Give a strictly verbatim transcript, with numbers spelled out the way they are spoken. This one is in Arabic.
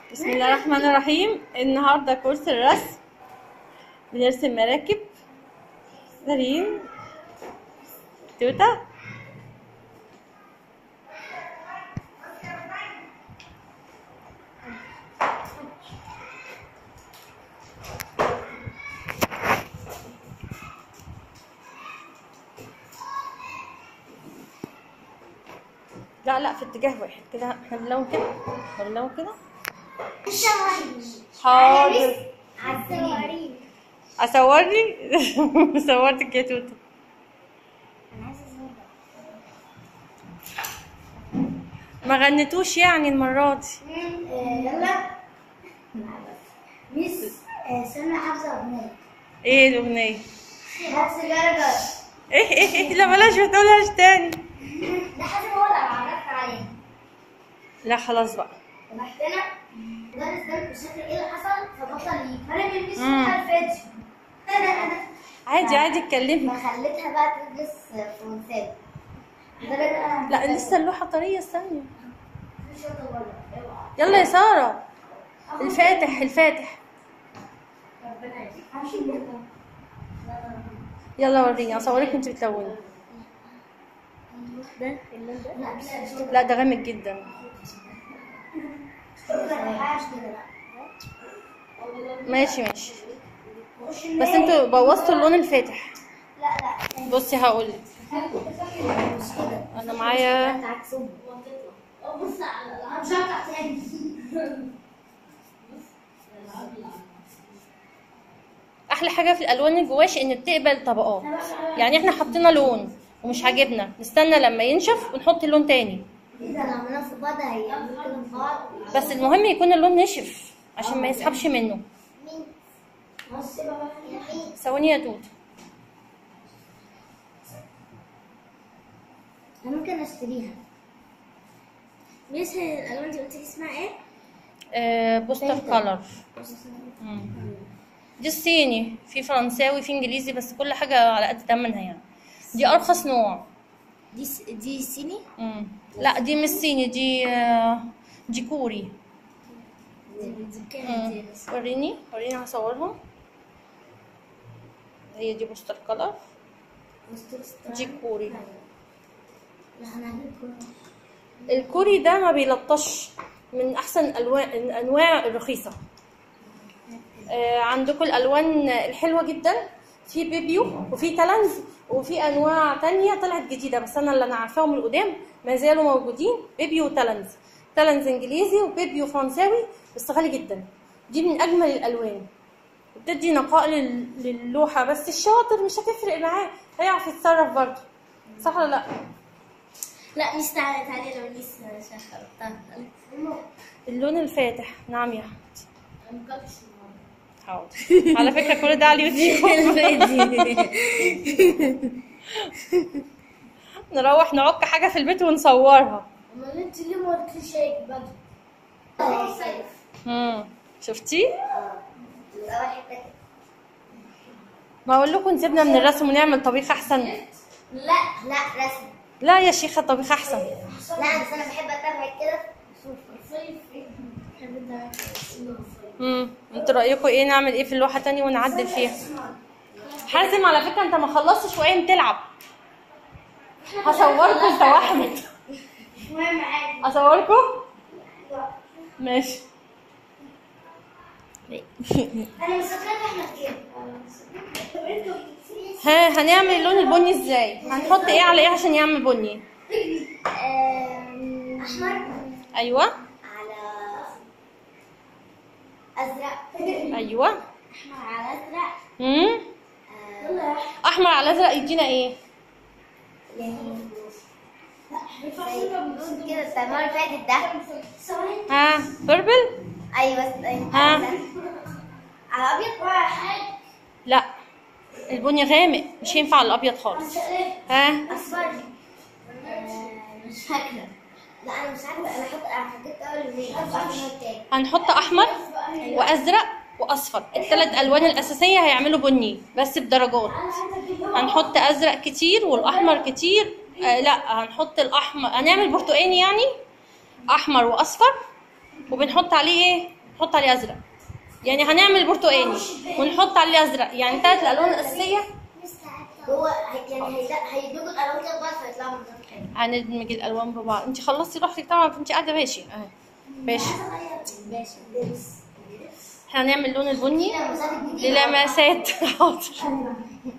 بسم الله الرحمن الرحيم. النهارده كورس الرسم، بنرسم مراكب. سليم توتا. لا لا في اتجاه واحد كده، احنا بنلون كده بنلون كده. حاضر. عالصوري اصورني؟ صورتك يا توتا. انا عايزه اصور. ما غنتوش يعني المرة دي؟ يلا ميس سامع حافظه اغنيه. ايه الاغنية؟ هات سيجاره جرب. ايه ايه ايه لا بلاش، ما تقولهاش تاني. ده حازم هو اللي عرفنا عليه. لا خلاص بقى. رحتنا المدرس ده مش فاكر ايه اللي حصل فبطل يجي، فانا بلبس مم. فيها الفيديو. عادي عادي اتكلمي. فخليتها بقى تلبس فرنساوي. لدرجه لا لسه اللوحة طرية، استني. مش شاطره والله. يلا يا سارة. الفاتح الفاتح. ربنا يهديك. همشي بكره. يلا وريني، اصورك وانت بتلوني. ده اللون ده؟ لا مش كده. لا ده غامق جدا. ما ينفعش كده. ماشي ماشي، بس انتوا بوظتوا اللون الفاتح. لا لا بصي هقولك، مش كده. انا معايا عكسهم. بص على مش هطلع تاني. احلى حاجه في الالوان الجواش ان بتقبل طبقات. يعني احنا حطينا لون ومش عاجبنا، نستنى لما ينشف ونحط لون تاني. اذا عملناها في بعض هيعملوا كده في بعض. بس المهم يكون اللون نشف عشان ما يسحبش منه. مين؟ بص بقى مين؟ ثواني يا توت. انا ممكن اشتريها. ميس الالوان دي قلت لي اسمها ايه؟ آه بوستر كولر. دي الصيني، في فرنساوي في انجليزي، بس كل حاجه على قد ثمنها يعني. دي ارخص نوع. دي س... دي صيني؟ مم. لا دي مش صيني، دي آه دي كوري. دي دي بكام مم. دي بس؟ وريني وريني هصورهم. هي دي بوستر كولر، دي كوري. لا انا هجيب كوري. الكوري ده ما بيلطش، من احسن الالوان الانواع الرخيصه. آه عندكم الالوان الحلوه جدا، في بيبيو وفي تالنز وفي انواع تانية طلعت جديده، بس انا اللي انا عارفاهم القدام ما زالوا موجودين. بيبيو وتالنز، تالنز انجليزي وبيبيو فرنساوي، بس غالي جدا. دي من اجمل الالوان، بتدي نقاء لل- للوحه. بس الشاطر مش هتفرق معاه، هيعرف يتصرف برضه، صح ولا لا؟ لا ميس تعالي تعالي لو ميس شخرتها. اللون الفاتح. نعم يا حبيبتي. انا مكلتش حاضر. على فكره كل ده على اليوتيوب. نروح نعك حاجه في البيت ونصورها. امال انت ليه ما قلتليش هيك بدري؟ صيف. امم شفتي؟ اه يبقى واحد تاني. ما اقول لكم نسيبنا من الرسم ونعمل طبيخ احسن. لا لا رسم. لا يا شيخه الطبيخ احسن. لا بس انا بحب اتابع كده. شوف الصيف بحب اتابع امم انتوا رايكم ايه؟ نعمل ايه في اللوحه تاني ونعدل فيها؟ حازم على فكره انت ما خلصتش وقايم تلعب. هصوركم انت واحمد. مش مهم عادي. اصوركم؟ ماشي. انا مش فاكره احنا كده. ها هنعمل اللون البني ازاي؟ هنحط ايه على ايه عشان يعمل بني؟ احمر ايوه على ازرق. ايوه. احمر على ازرق. امم آه، احمر على ازرق يدينا ايه؟ يعني زي كده السنه اللي فاتت ده. ها بيربل. ايوه ها. على ابيض واحد. لا البني غامق، مش هينفع على الابيض خالص. ها اصفر. آه، مش فاكره. لا انا مش عارفه. انا حط انا حطيت اول يومين التاني. هنحط احمر وازرق واصفر، الثلاث الوان الاساسيه هيعملوا بني بس بدرجات. هنحط ازرق كتير والاحمر كتير. آه لا هنحط الاحمر، هنعمل برتقاني يعني، احمر واصفر وبنحط عليه ايه؟ نحط عليه ازرق. يعني هنعمل برتقاني ونحط عليه ازرق، يعني ثلاث الالوان الاساسيه. هو هي- يعني هيدا- هيدمجوا الالوان كده ببعض فيطلعوا منظر حلو. هندمج الالوان ببعض. انت خلصتي لوحدك طبعا، فانت قاعده ماشي اهي ماشي. ماشي. احنا هنعمل اللون البني لمسات جديدة. للمسات. حاضر.